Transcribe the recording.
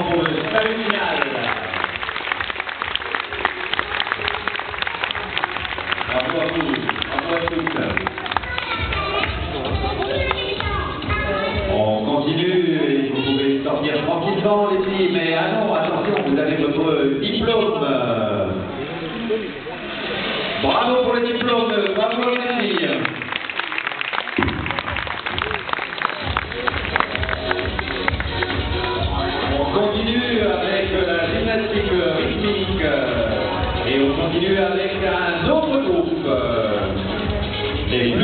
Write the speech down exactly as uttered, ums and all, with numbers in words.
maintenant pour le salut final. Bravo à vous, bravo à tous. On continue et vous pouvez sortir tranquillement les filles, mais ah non, attention, vous avez votre diplôme. Bravo pour le diplôme, bravo les filles.